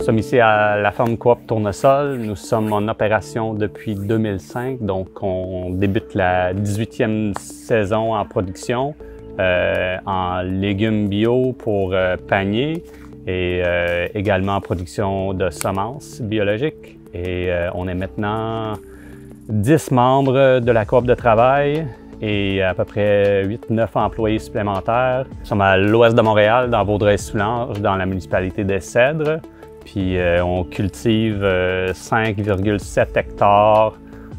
sommes ici à la ferme Coop Tournesol. Nous sommes en opération depuis 2005, donc on débute la 18e saison en production en légumes bio pour panier et également en production de semences biologiques. Et on est maintenant 10 membres de la coop de travail et à peu près 8-9 employés supplémentaires. Nous sommes à l'ouest de Montréal, dans Vaudreuil-Soulanges, dans la municipalité des Cèdres. Puis on cultive 5,7 hectares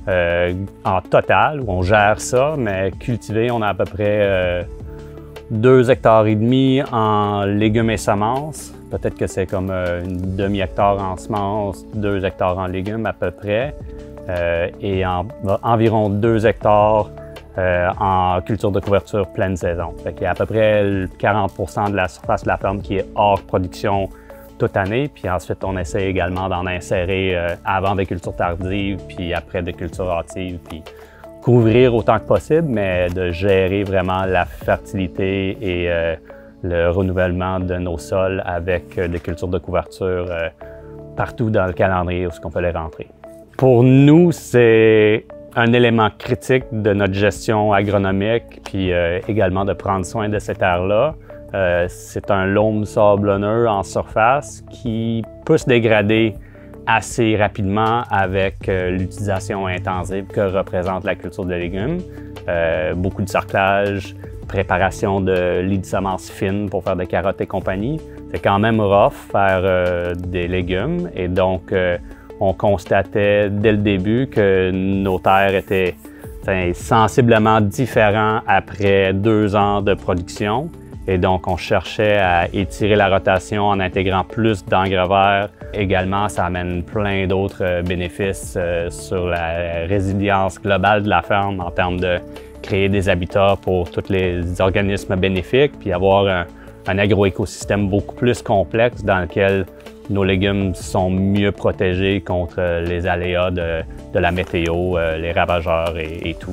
en total, où on gère ça, mais cultivé, on a à peu près 2,5 hectares en légumes et semences. Peut-être que c'est comme une demi-hectare en semences, 2 hectares en légumes à peu près, et environ 2 hectares en culture de couverture pleine saison. Il y a à peu près 40% de la surface de la ferme qui est hors production toute année, puis ensuite on essaie également d'en insérer avant des cultures tardives, puis après des cultures hâtives, puis couvrir autant que possible, mais de gérer vraiment la fertilité et le renouvellement de nos sols avec des cultures de couverture partout dans le calendrier où on peut les rentrer. Pour nous, c'est un élément critique de notre gestion agronomique, puis également de prendre soin de cette terre-là. C'est un loam sablonneux en surface qui peut se dégrader assez rapidement avec l'utilisation intensive que représente la culture de légumes. Beaucoup de sarclage, préparation de lits de semences fines pour faire des carottes et compagnie. C'est quand même rough faire des légumes et donc on constatait dès le début que nos terres étaient sensiblement différentes après 2 ans de production. Et donc, on cherchait à étirer la rotation en intégrant plus d'engrais verts. Également, ça amène plein d'autres bénéfices sur la résilience globale de la ferme en termes de créer des habitats pour tous les organismes bénéfiques, puis avoir un agroécosystème beaucoup plus complexe dans lequel nos légumes sont mieux protégés contre les aléas de la météo, les ravageurs et tout.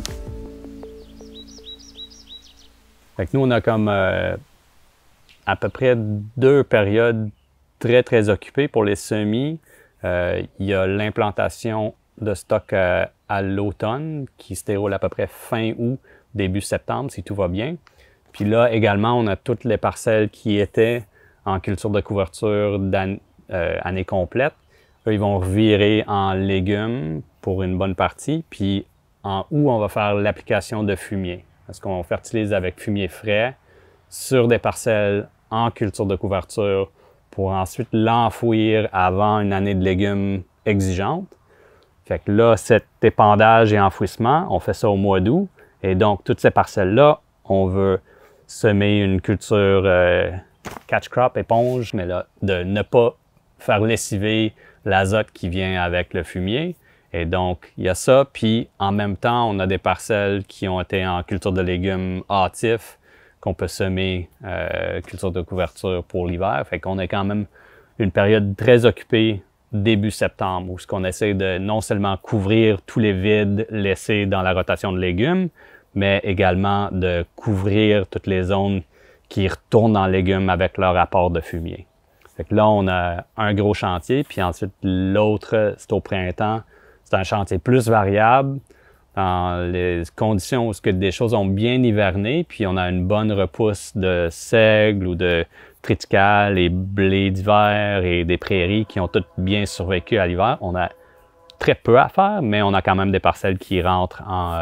Fait que nous, on a comme à peu près 2 périodes très occupées pour les semis. Il y a l'implantation de stock à l'automne qui se déroule à peu près fin août, début septembre, si tout va bien. Puis là, également, on a toutes les parcelles qui étaient en culture de couverture année complète. Eux, ils vont revirer en légumes pour une bonne partie. Puis en août, on va faire l'application de fumier. Parce qu'on fertilise avec fumier frais sur des parcelles en culture de couverture pour ensuite l'enfouir avant une année de légumes exigeante. Fait que là, cet épandage et enfouissement, on fait ça au mois d'août. Et donc, toutes ces parcelles-là, on veut semer une culture catch crop, éponge, mais là, de ne pas faire lessiver l'azote qui vient avec le fumier. Et donc, il y a ça, puis en même temps, on a des parcelles qui ont été en culture de légumes hâtifs qu'on peut semer culture de couverture pour l'hiver. Fait qu'on a quand même une période très occupée début septembre où on essaie de non seulement couvrir tous les vides laissés dans la rotation de légumes, mais également de couvrir toutes les zones qui retournent dans les légumes avec leur apport de fumier. Fait que là, on a un gros chantier, puis ensuite l'autre, c'est au printemps. C'est un chantier plus variable dans les conditions où des choses ont bien hiverné, puis on a une bonne repousse de seigle ou de triticale et blé d'hiver et des prairies qui ont toutes bien survécu à l'hiver. On a très peu à faire, mais on a quand même des parcelles qui rentrent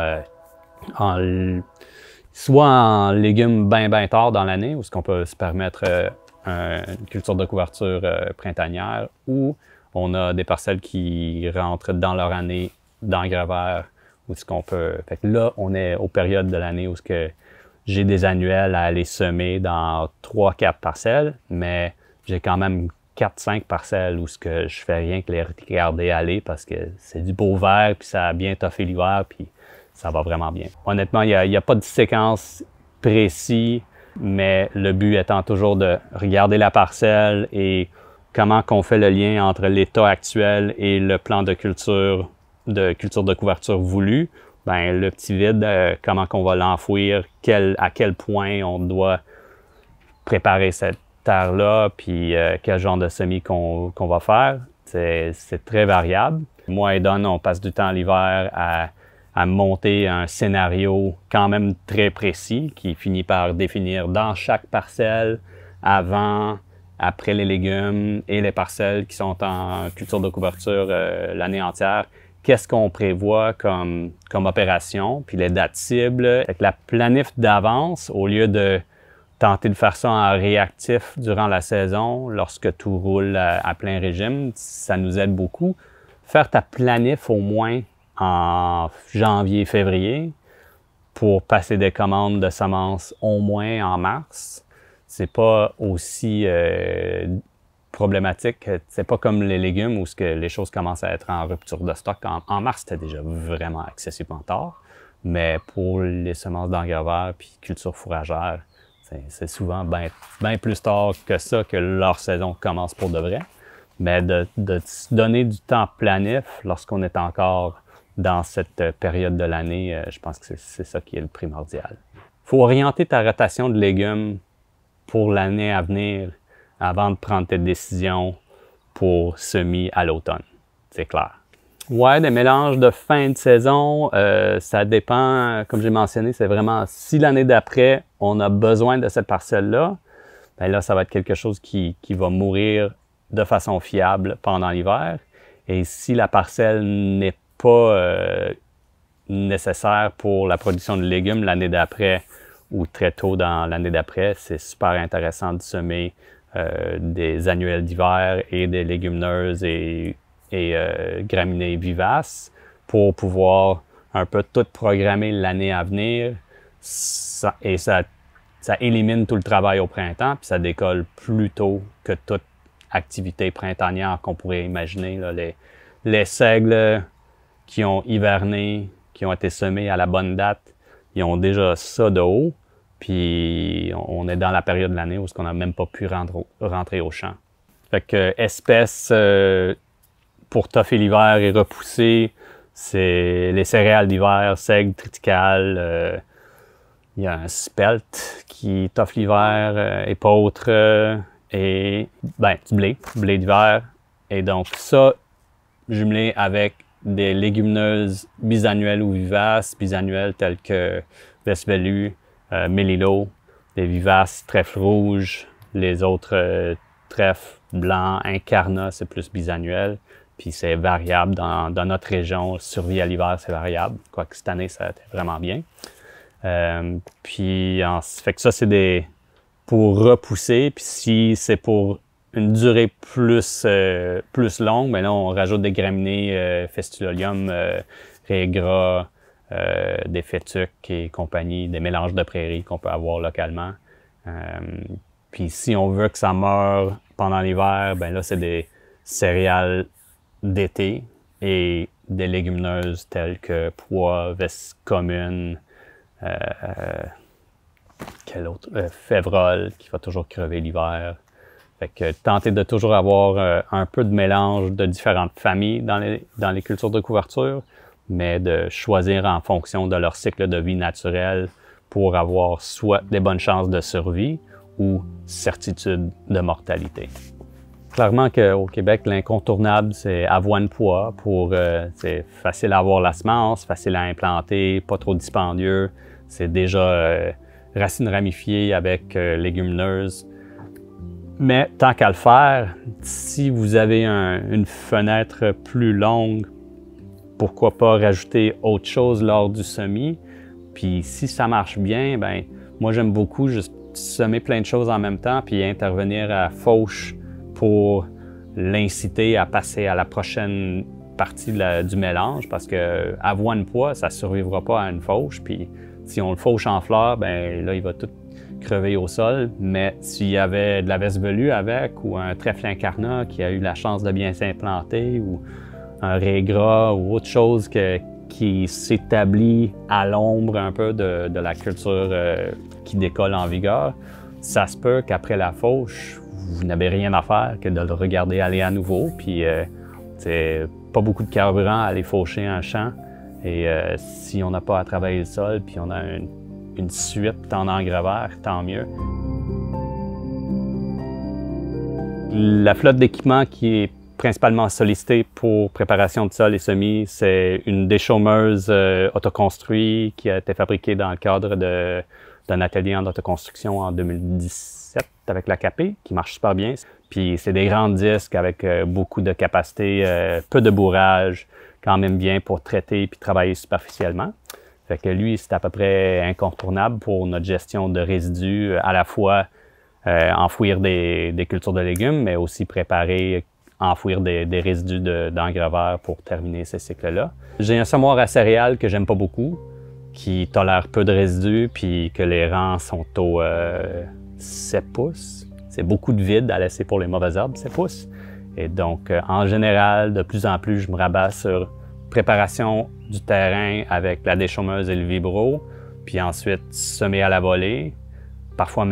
soit en légumes bien tard dans l'année, où on peut se permettre une culture de couverture printanière, ou on a des parcelles qui rentrent dans leur année d'engrais verts, où ce qu'on peut. Fait que là, on est aux périodes de l'année où j'ai des annuels à aller semer dans 3-4 parcelles, mais j'ai quand même 4-5 parcelles où je fais rien que les regarder aller parce que c'est du beau vert, puis ça a bien toffé l'hiver, puis ça va vraiment bien. Honnêtement, il n'y a pas de séquence précise, mais le but étant toujours de regarder la parcelle et comment qu'on fait le lien entre l'état actuel et le plan de culture de couverture voulu. Ben, le petit vide, comment qu'on va l'enfouir, à quel point on doit préparer cette terre-là, puis quel genre de semis qu'on va faire. C'est très variable. Moi et Don, on passe du temps l'hiver à monter un scénario quand même très précis qui finit par définir dans chaque parcelle, avant, après les légumes et les parcelles qui sont en culture de couverture l'année entière, qu'est-ce qu'on prévoit comme opération, puis les dates cibles. Avec la planif d'avance, au lieu de tenter de faire ça en réactif durant la saison, lorsque tout roule à plein régime, ça nous aide beaucoup. Faire ta planif au moins en janvier, février, pour passer des commandes de semences au moins en mars. C'est pas aussi problématique. C'est pas comme les légumes où les choses commencent à être en rupture de stock. En mars, c'était déjà vraiment excessivement tard. Mais pour les semences d'engrais verts puis culture fourragère, c'est souvent bien plus tard que ça que leur saison commence pour de vrai. Mais de se donner du temps planif lorsqu'on est encore dans cette période de l'année, je pense que c'est ça qui est le primordial. Il faut orienter ta rotation de légumes pour l'année à venir avant de prendre tes décisions pour semis à l'automne. C'est clair. Ouais, des mélanges de fin de saison, ça dépend, comme j'ai mentionné, c'est vraiment si l'année d'après, on a besoin de cette parcelle-là, bien là, ça va être quelque chose qui va mourir de façon fiable pendant l'hiver. Et si la parcelle n'est pas nécessaire pour la production de légumes l'année d'après ou très tôt dans l'année d'après, c'est super intéressant de semer des annuelles d'hiver et des légumineuses et graminées vivaces pour pouvoir un peu tout programmer l'année à venir. Ça élimine tout le travail au printemps, puis ça décolle plus tôt que toute activité printanière qu'on pourrait imaginer. Là, les seigles qui ont hiverné, qui ont été semés à la bonne date, ils ont déjà ça de haut. Puis on est dans la période de l'année où on n'a même pas pu rentrer au champ. Fait que espèces pour toffer l'hiver et repousser, c'est les céréales d'hiver, seigle, triticale. Il y a un spelt qui toffe l'hiver, épeautre et du blé d'hiver. Et donc ça, jumelé avec des légumineuses bisannuelles ou vivaces, bisannuelles telles que Vesvelu, Mélilo, des vivaces, trèfle rouge, les autres trèfles blancs, incarnat, c'est plus bisannuel. Puis c'est variable dans notre région, survie à l'hiver, c'est variable. Quoique cette année, ça a été vraiment bien. Fait que ça, c'est pour repousser. Puis si c'est pour une durée plus longue, bien là, on rajoute des graminées, Festulolium, raies gras, des fétuques et compagnie, des mélanges de prairies qu'on peut avoir localement. Puis si on veut que ça meure pendant l'hiver, ben là, c'est des céréales d'été et des légumineuses telles que pois, vesses communes, févrole qui va toujours crever l'hiver. Fait que tenter de toujours avoir un peu de mélange de différentes familles dans les cultures de couverture, mais de choisir en fonction de leur cycle de vie naturel pour avoir soit des bonnes chances de survie ou certitude de mortalité. Clairement qu'au Québec, l'incontournable, c'est avoine-pois. C'est facile à avoir la semence, facile à implanter, pas trop dispendieux. C'est déjà racines ramifiées avec légumineuses. Mais tant qu'à le faire, si vous avez une fenêtre plus longue, pourquoi pas rajouter autre chose lors du semis. Puis si ça marche bien, ben moi j'aime beaucoup juste semer plein de choses en même temps puis intervenir à fauche pour l'inciter à passer à la prochaine partie du mélange parce que avoine-pois, ça ne survivra pas à une fauche. Puis si on le fauche en fleurs, ben là il va tout crever au sol. Mais s'il y avait de la Vesvelu avec ou un trèfle incarnat qui a eu la chance de bien s'implanter ou un raie gras ou autre chose qui s'établit à l'ombre un peu de la culture qui décolle en vigueur, ça se peut qu'après la fauche, vous n'avez rien à faire que de le regarder aller à nouveau. Puis c'est pas beaucoup de carburant à aller faucher un champ. Et si on n'a pas à travailler le sol, puis on a une suite en engrais vert, tant mieux. La flotte d'équipements qui est principalement sollicitée pour préparation de sol et semis, c'est une déchaumeuse autoconstruite qui a été fabriquée dans le cadre d'un atelier en autoconstruction en 2017 avec la KP, qui marche super bien. Puis c'est des grands disques avec beaucoup de capacité, peu de bourrage, quand même bien pour traiter puis travailler superficiellement. Fait que lui, c'est à peu près incontournable pour notre gestion de résidus, à la fois enfouir des cultures de légumes, mais aussi préparer, enfouir des résidus d'engrais verts pour terminer ces cycles-là. J'ai un semoir à céréales que j'aime pas beaucoup, qui tolère peu de résidus, puis que les rangs sont au 7 pouces. C'est beaucoup de vide à laisser pour les mauvaises herbes, 7 pouces. Et donc, en général, de plus en plus, je me rabats sur préparation du terrain avec la déchaumeuse et le vibro, puis ensuite semer à la volée, parfois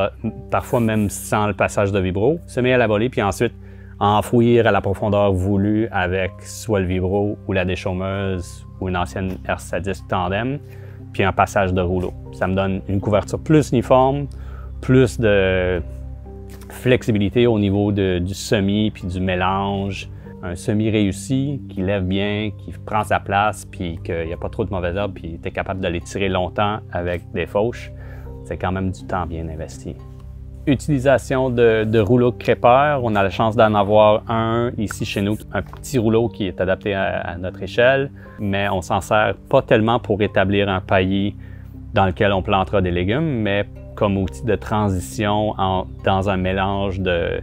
même sans le passage de vibro, semer à la volée, puis ensuite enfouir à la profondeur voulue avec soit le vibro ou la déchaumeuse ou une ancienne herse à disque tandem, puis un passage de rouleau. Ça me donne une couverture plus uniforme, plus de flexibilité au niveau du semis puis du mélange. Un semis réussi, qui lève bien, qui prend sa place, puis qu'il n'y a pas trop de mauvaises herbes, puis tu es capable de les tirer longtemps avec des fauches, c'est quand même du temps bien investi. Utilisation de rouleaux crêpeurs, on a la chance d'en avoir un ici chez nous, un petit rouleau qui est adapté à notre échelle, mais on s'en sert pas tellement pour établir un paillis dans lequel on plantera des légumes, mais comme outil de transition dans un mélange de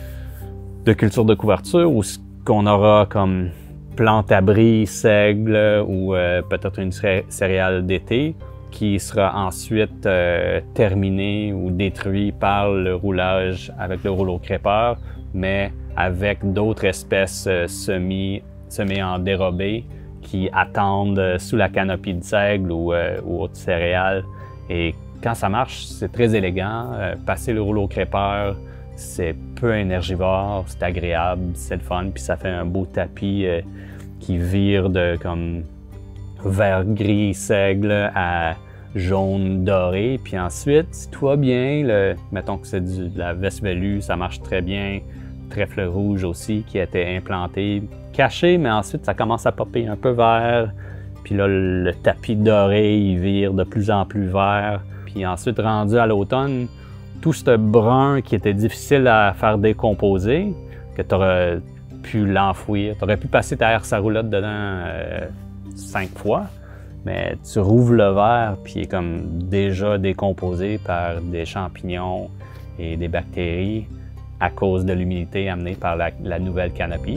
cultures de couverture où qu'on aura comme plante-abri, seigle ou peut-être une céréale d'été qui sera ensuite terminé ou détruit par le roulage avec le rouleau crêpeur, mais avec d'autres espèces semées en dérobé qui attendent sous la canopie de seigle ou autres céréales. Et quand ça marche, c'est très élégant. Passer le rouleau crêpeur, c'est peu énergivore, c'est agréable, c'est le fun, puis ça fait un beau tapis qui vire de comme vert gris seigle à jaune doré. Puis ensuite, si tout va bien, mettons que c'est de la veste velue, ça marche très bien. Trèfle rouge aussi qui a été implanté, caché, mais ensuite ça commence à popper un peu vert. Puis là, le tapis doré, il vire de plus en plus vert. Puis ensuite, rendu à l'automne, tout ce brun qui était difficile à faire décomposer, que tu aurais pu l'enfouir. Tu aurais pu passer ta herse à roulotte dedans 5 fois, mais tu rouvres le verre puis il est comme déjà décomposé par des champignons et des bactéries à cause de l'humidité amenée par la nouvelle canopie.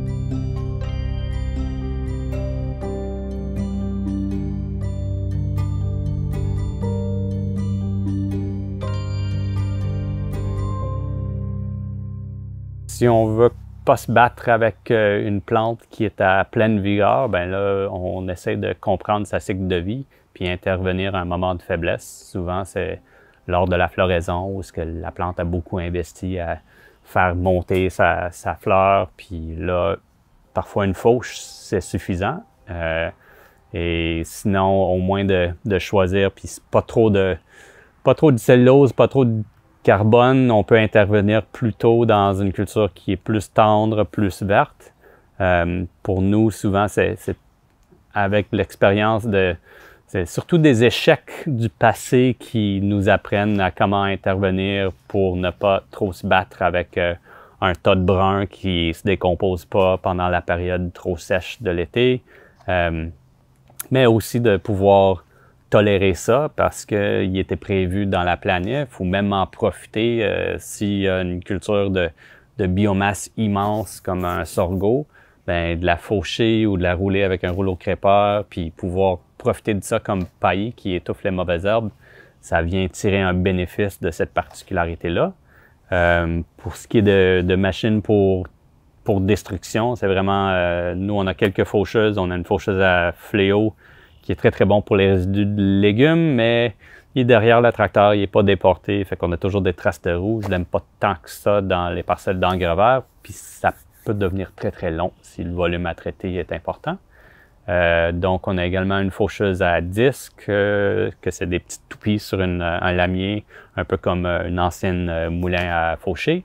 Si on veut pas se battre avec une plante qui est à pleine vigueur, ben là, on essaie de comprendre sa cycle de vie puis intervenir à un moment de faiblesse. Souvent, c'est lors de la floraison où la plante a beaucoup investi à faire monter sa fleur. Puis là, parfois une fauche, c'est suffisant. Et sinon, au moins de choisir, puis pas trop de cellulose, pas trop de carbone, on peut intervenir plutôt dans une culture qui est plus tendre, plus verte. Pour nous, souvent, c'est avec l'expérience c'est surtout des échecs du passé qui nous apprennent à comment intervenir pour ne pas trop se battre avec un tas de brun qui ne se décompose pas pendant la période trop sèche de l'été. Mais aussi de pouvoir tolérer ça parce qu'il était prévu dans la planif ou même en profiter s'il y a une culture de biomasse immense comme un sorgho, ben, de la faucher ou de la rouler avec un rouleau crêpeur puis pouvoir profiter de ça comme paillis qui étouffe les mauvaises herbes, ça vient tirer un bénéfice de cette particularité-là. Pour ce qui est de machines pour destruction, c'est vraiment, nous on a quelques faucheuses, on a une faucheuse à fléau qui est très très bon pour les résidus de légumes, mais il est derrière le tracteur, il n'est pas déporté, fait qu'on a toujours des traces de roue. Je l'aime pas tant que ça dans les parcelles d'engrais verts, puis ça peut devenir très très long si le volume à traiter est important. Donc on a également une faucheuse à disque, que c'est des petites toupies sur un lamier, un peu comme une ancienne moulin à faucher.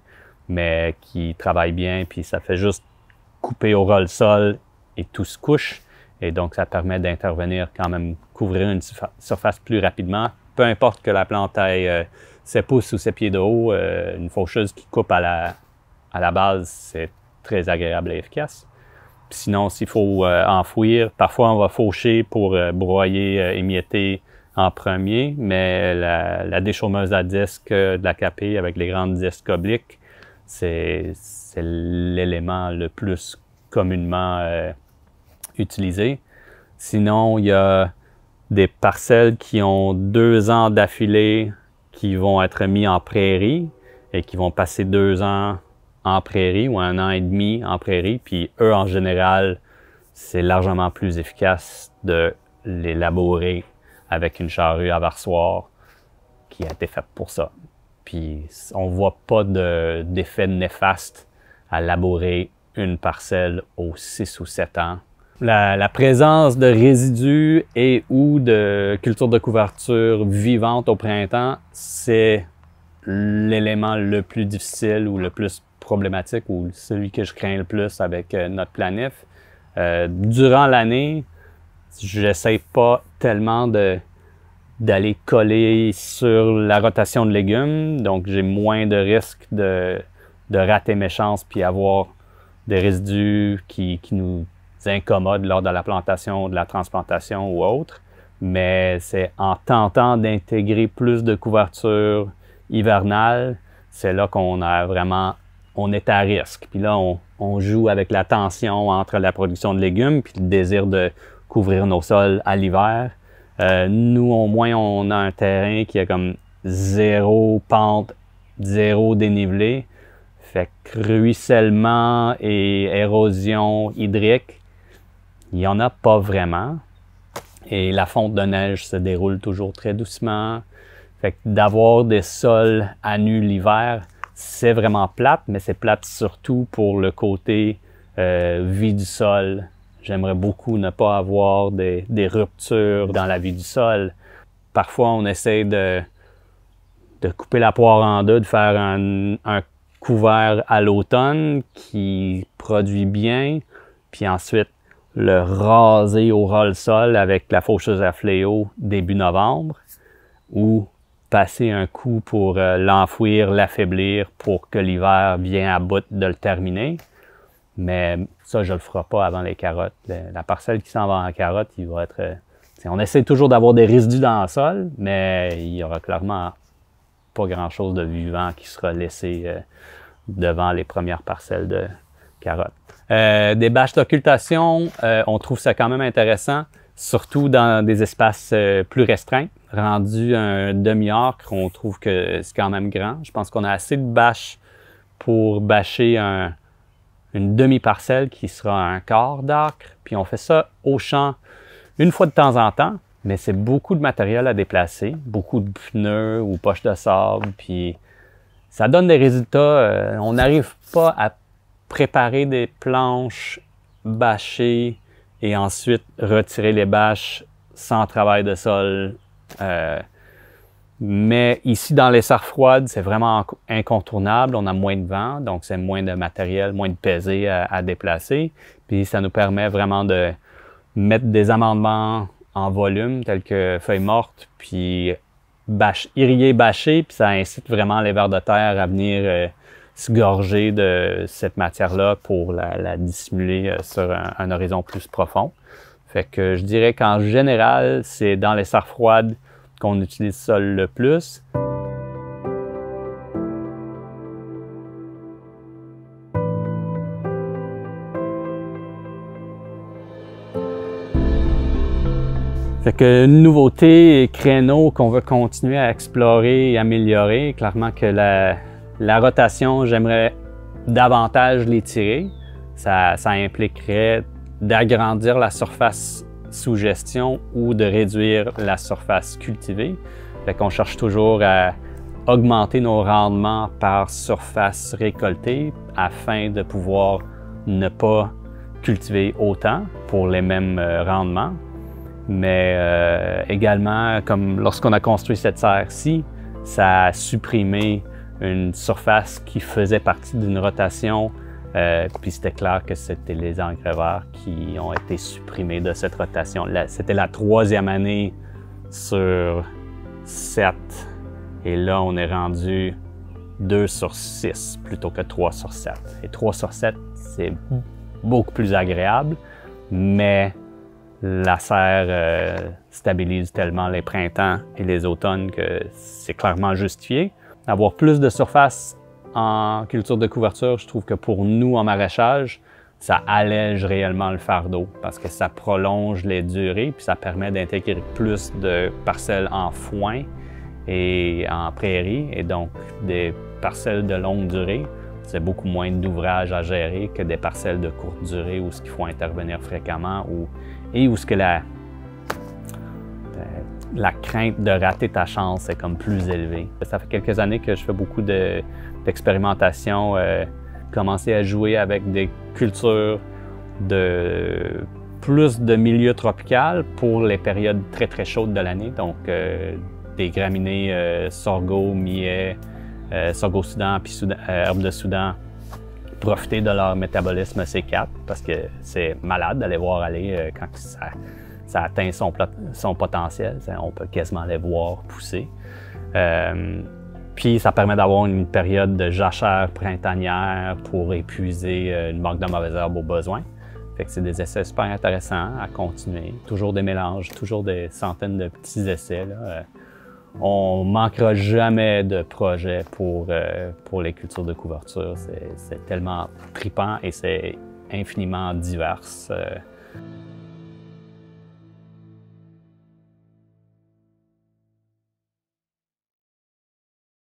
mais qui travaille bien, puis ça fait juste couper au ras le sol et tout se couche. Et donc, ça permet d'intervenir quand même, couvrir une surface plus rapidement. Peu importe que la plante ait 7 pouces ou 7 pieds de haut, une faucheuse qui coupe à la base, c'est très agréable et efficace. Puis sinon, s'il faut enfouir, parfois on va faucher pour broyer, émietter en premier, mais la déchaumeuse à disque de la KP avec les grandes disques obliques, c'est l'élément le plus communément utilisé. Sinon, il y a des parcelles qui ont 2 ans d'affilée qui vont être mis en prairie et qui vont passer 2 ans en prairie ou 1 an et demi en prairie. Puis eux, en général, c'est largement plus efficace de les labourer avec une charrue à varsoir qui a été faite pour ça. Puis on ne voit pas d'effet néfaste à labourer une parcelle aux 6 ou 7 ans. La présence de résidus et ou de cultures de couverture vivantes au printemps, c'est l'élément le plus difficile ou le plus problématique ou celui que je crains le plus avec notre planif. Durant l'année, j'essaie pas tellement d'aller coller sur la rotation de légumes, donc j'ai moins de risques de rater mes chances puis avoir des résidus qui nous incommodent lors de la plantation, de la transplantation ou autre. Mais c'est en tentant d'intégrer plus de couverture hivernale, c'est là qu'on est à risque. Puis là, on joue avec la tension entre la production de légumes puis le désir de couvrir nos sols à l'hiver. Nous, au moins, on a un terrain qui a comme 0 pente, 0 dénivelé. Fait que ruissellement et érosion hydrique, il n'y en a pas vraiment. Et la fonte de neige se déroule toujours très doucement. Fait que d'avoir des sols à nu l'hiver, c'est vraiment plate, mais c'est plate surtout pour le côté vie du sol. J'aimerais beaucoup ne pas avoir des ruptures dans la vie du sol. Parfois, on essaie de couper la poire en deux, de faire un couvert à l'automne qui produit bien, puis ensuite le raser au ras le sol avec la faucheuse à fléau début novembre, ou passer un coup pour l'enfouir, l'affaiblir pour que l'hiver vienne à bout de le terminer. Mais ça, je ne le ferai pas avant les carottes. La parcelle qui s'en va en carotte, il va être... on essaie toujours d'avoir des résidus dans le sol, mais il y aura clairement pas grand-chose de vivant qui sera laissé devant les premières parcelles de carottes. Des bâches d'occultation, on trouve ça quand même intéressant, surtout dans des espaces plus restreints. Rendu un demi-acre, on trouve que c'est quand même grand. Je pense qu'on a assez de bâches pour bâcher une demi-parcelle qui sera un quart d'acre. Puis on fait ça au champ une fois de temps en temps, mais c'est beaucoup de matériel à déplacer, beaucoup de pneus ou poches de sable, puis ça donne des résultats. On n'arrive pas à préparer des planches, bâcher et ensuite retirer les bâches sans travail de sol. Mais ici, dans les serres froides, c'est vraiment incontournable. On a moins de vent, donc c'est moins de matériel, moins de pesée à déplacer. Puis ça nous permet vraiment de mettre des amendements en volume, tels que feuilles mortes, puis irriguer, bâcher, puis ça incite vraiment les vers de terre à venir se gorger de cette matière-là pour la dissimuler sur un horizon plus profond. Fait que je dirais qu'en général, c'est dans les serres froides qu'on utilise ça le plus. Fait que nouveautés et créneaux qu'on veut continuer à explorer et améliorer. Clairement que la rotation, j'aimerais davantage l'étirer. Ça impliquerait d'agrandir la surface sous gestion ou de réduire la surface cultivée. Fait qu'on cherche toujours à augmenter nos rendements par surface récoltée afin de pouvoir ne pas cultiver autant pour les mêmes rendements. Mais également, comme lorsqu'on a construit cette serre-ci, ça a supprimé une surface qui faisait partie d'une rotation. Puis c'était clair que c'était les engrais verts qui ont été supprimés de cette rotation. C'était la 3e année sur 7. Et là, on est rendu 2 sur 6 plutôt que 3 sur 7. Et 3 sur 7, c'est beaucoup plus agréable, mais la serre stabilise tellement les printemps et les automnes que c'est clairement justifié. Avoir plus de surface en culture de couverture, je trouve que pour nous en maraîchage, ça allège réellement le fardeau parce que ça prolonge les durées puis ça permet d'intégrer plus de parcelles en foin et en prairie et donc des parcelles de longue durée. C'est beaucoup moins d'ouvrages à gérer que des parcelles de courte durée où il faut intervenir fréquemment et où la crainte de rater ta chance est comme plus élevée. Ça fait quelques années que je fais beaucoup d'expérimentation, commencer à jouer avec des cultures de plus de milieu tropical pour les périodes très très chaudes de l'année. Donc des graminées, sorgho, millet, sorgho Soudan puis herbes de Soudan, profiter de leur métabolisme C4 parce que c'est malade d'aller voir aller quand ça atteint son potentiel. On peut quasiment les voir pousser. Puis ça permet d'avoir une période de jachère printanière pour épuiser une banque de mauvaises herbes au besoin. Fait que c'est des essais super intéressants à continuer. Toujours des mélanges, toujours des centaines de petits essais, là. On manquera jamais de projets pour les cultures de couverture. C'est tellement trippant et c'est infiniment divers.